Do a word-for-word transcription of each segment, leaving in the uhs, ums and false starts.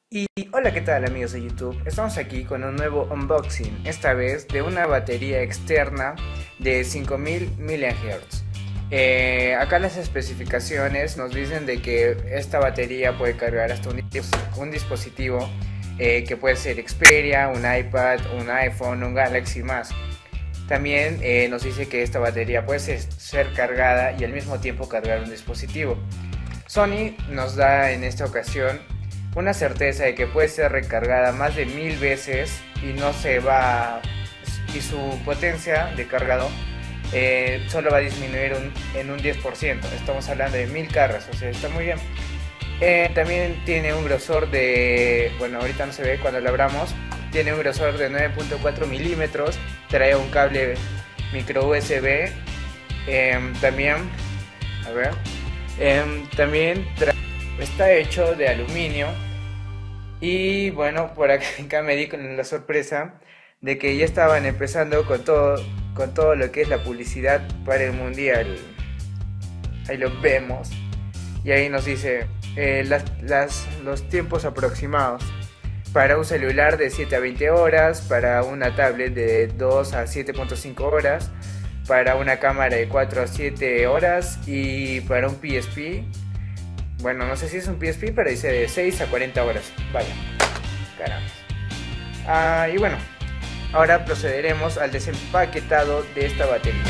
Y hola, ¿qué tal amigos de YouTube? Estamos aquí con un nuevo unboxing, esta vez de una batería externa de cinco mil miliamperios hora. Eh, acá las especificaciones nos dicen de que esta batería puede cargar hasta un, un dispositivo eh, que puede ser Xperia, un iPad, un iPhone, un Galaxy más. También eh, nos dice que esta batería puede ser, ser cargada y al mismo tiempo cargar un dispositivo. Sony nos da en esta ocasión una certeza de que puede ser recargada más de mil veces y no se va, y su potencia de cargado eh, solo va a disminuir un, en un diez por ciento. Estamos hablando de mil cargas, o sea, está muy bien. Eh, también tiene un grosor de, bueno, ahorita no se ve cuando lo abramos, tiene un grosor de nueve punto cuatro milímetros, trae un cable micro U S B, eh, también, a ver, eh, también trae, está hecho de aluminio. Y bueno, por acá me di con la sorpresa de que ya estaban empezando con todo, con todo lo que es la publicidad para el mundial. Ahí lo vemos. Y ahí nos dice eh, las, las, los tiempos aproximados. Para un celular de siete a veinte horas, para una tablet de dos a siete punto cinco horas, para una cámara de cuatro a siete horas y para un P S P. Bueno, no sé si es un P S P, pero dice de seis a cuarenta horas. Vaya, caramba. Ah, y bueno, ahora procederemos al desempaquetado de esta batería.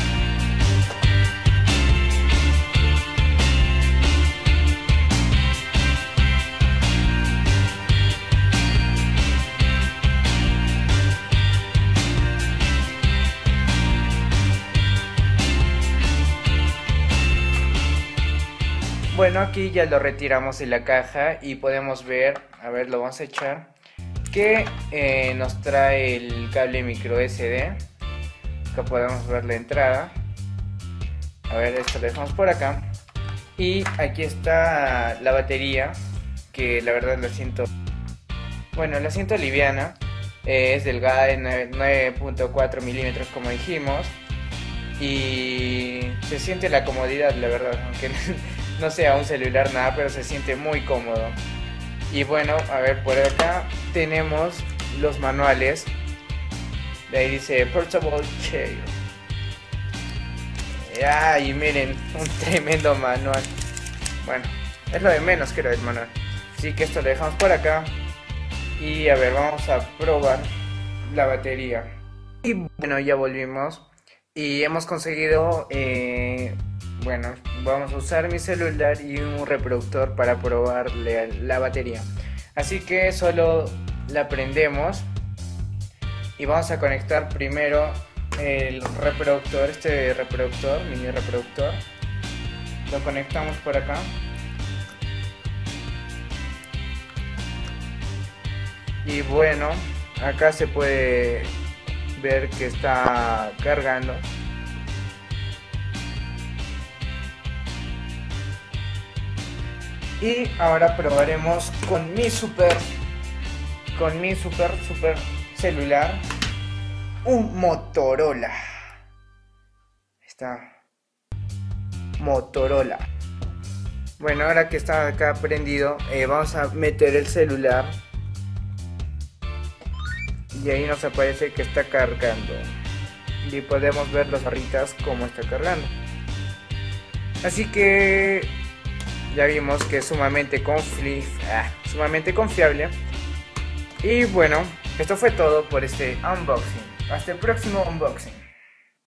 Bueno, aquí ya lo retiramos de la caja y podemos ver, a ver, lo vamos a echar, que eh, nos trae el cable micro S D. Acá podemos ver la entrada. A ver, esto lo dejamos por acá. Y aquí está la batería, que la verdad la siento, bueno, la siento liviana. Eh, es delgada de nueve punto cuatro milímetros como dijimos. Y se siente la comodidad, la verdad, aunque no sea un celular nada, pero se siente muy cómodo. Y bueno, a ver, por acá tenemos los manuales. De ahí dice Portable Chair. Ay, miren, un tremendo manual. Bueno, es lo de menos, creo, el manual. Así que esto lo dejamos por acá. Y a ver, vamos a probar la batería. Y bueno, ya volvimos. Y hemos conseguido, eh, bueno, vamos a usar mi celular y un reproductor para probarle la batería. Así que solo la prendemos y vamos a conectar primero el reproductor, este reproductor, mini reproductor. Lo conectamos por acá. Y bueno, acá se puede ver que está cargando. Y ahora probaremos con mi super con mi super super celular, un Motorola. Está Motorola. Bueno, ahora que está acá prendido, eh, vamos a meter el celular. Y ahí nos aparece que está cargando. Y podemos ver las barritas como está cargando. Así que ya vimos que es sumamente, confli ah, sumamente confiable. Y bueno, esto fue todo por este unboxing. Hasta el próximo unboxing.